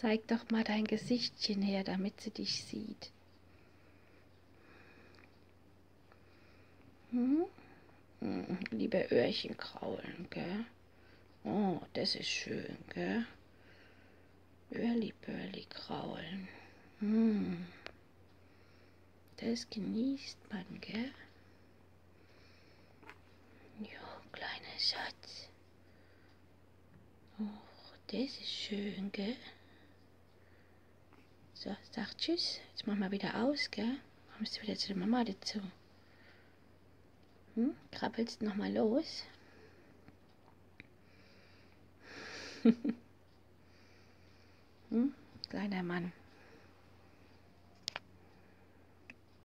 Zeig doch mal dein Gesichtchen her, damit sie dich sieht. Hm? Liebe Öhrchen kraulen, gell? Oh, das ist schön, gell? Öhrli-Börli kraulen. Das genießt man, gell? Ja, kleiner Schatz. Oh, das ist schön, gell? So, sag tschüss. Jetzt machen wir wieder aus, gell? Kommst du wieder zu der Mama dazu? Krabbelst nochmal los? Kleiner Mann.